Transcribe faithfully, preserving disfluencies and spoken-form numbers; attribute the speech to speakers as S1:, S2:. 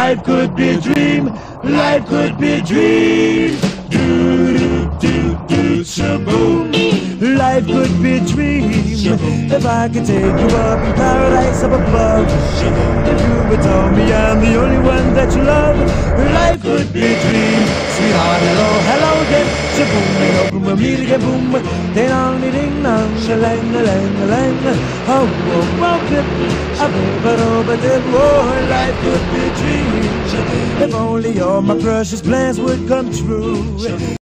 S1: Life could be a dream, life could be a dream. Do do do do shaboom. Life could be a dream if I could take you up in paradise up above. If you would tell me I'm the only one that you love, life could be a dream. Sweetheart, hello, hello again. Shaboom, hello, boom, we'll meet again, boom. Ding dong, ding dong, lang, lang, lang. Oh, oh, oh, dip, a bit, oh, but dip, oh, life could be a dream. If only all my precious plans would come true.